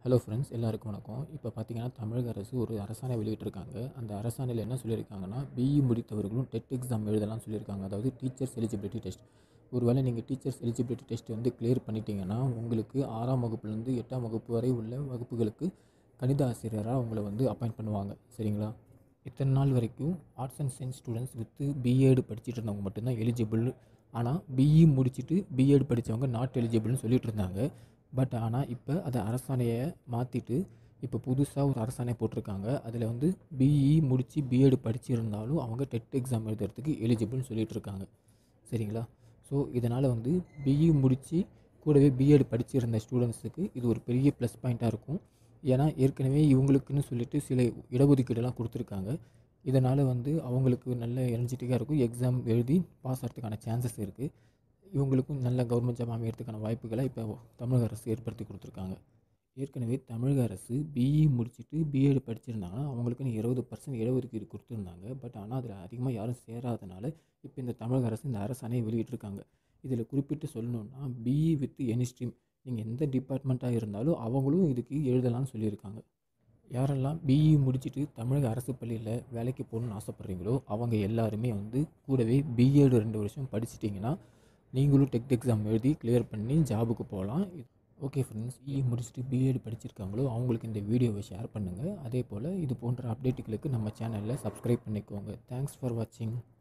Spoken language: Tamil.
ஹலோ ஃப்ரெண்ட்ஸ், எல்லாருக்கும் வணக்கம். இப்போ பார்த்தீங்கன்னா, தமிழக அரசு ஒரு அரசாணை வெளியிட்டிருக்காங்க. அந்த அரசாணையில என்ன சொல்லியிருக்காங்கன்னா, பிஇ முடித்தவர்களும் டெட் எக்ஸாம் எழுதலாம்னு சொல்லியிருக்காங்க. அதாவது டீச்சர்ஸ் எலிஜிபிலிட்டி டெஸ்ட். ஒருவேளை நீங்கள் டீச்சர்ஸ் எலிஜிபிலிட்டி டெஸ்ட் வந்து கிளியர் பண்ணிட்டீங்கன்னா, உங்களுக்கு 6ஆம் வகுப்புலேருந்து 8ஆம் வகுப்பு வரை உள்ள வகுப்புகளுக்கு கணித ஆசிரியராக உங்களை வந்து அப்பாயிண்ட் பண்ணுவாங்க. சரிங்களா? இத்தனை நாள் வரைக்கும் arts and science students with BEd படிச்சுட்டு இருந்தவங்க மட்டும்தான் எலிஜிபிள். ஆனால் பிஇ முடிச்சுட்டு பிஎட் படித்தவங்க நாட் எலிஜிபிள்னு சொல்லிட்டு இருந்தாங்க. பட் ஆனால் இப்போ அதை அரசாணையை மாற்றிட்டு இப்போ புதுசாக ஒரு அரசாணை போட்டிருக்காங்க. அதில் வந்து பிஇ முடித்து பிஎட் படிச்சிருந்தாலும் அவங்க டெட் எக்ஸாம் எழுதுறதுக்கு எலிஜிபிள்னு சொல்லிட்டு இருக்காங்க. சரிங்களா? ஸோ இதனால் வந்து பிஇ முடித்து கூடவே பிஎட் படிச்சிருந்த ஸ்டூடெண்ட்ஸுக்கு இது ஒரு பெரிய ப்ளஸ் பாயிண்ட்டாக இருக்கும். ஏன்னா ஏற்கனவே இவங்களுக்குன்னு சொல்லிட்டு சில இடஒதுக்கீடெல்லாம் கொடுத்துருக்காங்க. இதனால் வந்து அவங்களுக்கு நல்ல எனர்ஜெட்டிக்காக இருக்கும். எக்ஸாம் எழுதி பாஸ் ஆகிறதுக்கான சான்சஸ் இருக்குது. இவங்களுக்கும் நல்ல கவர்மெண்ட் ஜாப் அமையறதுக்கான வாய்ப்புகளை இப்போ தமிழக அரசு ஏற்படுத்தி கொடுத்துருக்காங்க. ஏற்கனவே தமிழக அரசு பிஇ முடிச்சுட்டு பிஎட் படிச்சிருந்தாங்கன்னா அவங்களுக்குன்னு 20% இடஒதுக்கீடு கொடுத்துருந்தாங்க. பட் ஆனால் அதில் அதிகமாக யாரும் சேராதனால இப்போ இந்த தமிழக அரசு இந்த அரசாணையை வெளியிட்டிருக்காங்க. இதில் குறிப்பிட்டு சொல்லணுன்னா, பிஇ வித் எனி ஸ்ட்ரீம் நீங்கள் எந்த டிபார்ட்மெண்ட்டாக இருந்தாலும் அவங்களும் இதுக்கு எழுதலாம்னு சொல்லியிருக்காங்க. யாரெல்லாம் பிஇ முடிச்சுட்டு தமிழக அரசு பள்ளியில் வேலைக்கு போகணுன்னு ஆசைப்பட்றீங்களோ அவங்க எல்லாருமே வந்து கூடவே பிஎட் 2 வருஷம் படிச்சிட்டிங்கன்னா நீங்களும் டெட் எக்ஸாம் எழுதி கிளியர் பண்ணி ஜாபுக்கு போகலாம். ஓகே ஃப்ரெண்ட்ஸ், பிஇ முடிச்சுட்டு பிஎட் படிச்சிருக்காங்களோ அவங்களுக்கு இந்த வீடியோவை ஷேர் பண்ணுங்கள். அதே போல் இது போன்ற அப்டேட்டுகளுக்கு நம்ம சேனலில் சப்ஸ்கிரைப் பண்ணிக்கோங்க. தேங்க்ஸ் ஃபார் வாட்சிங்.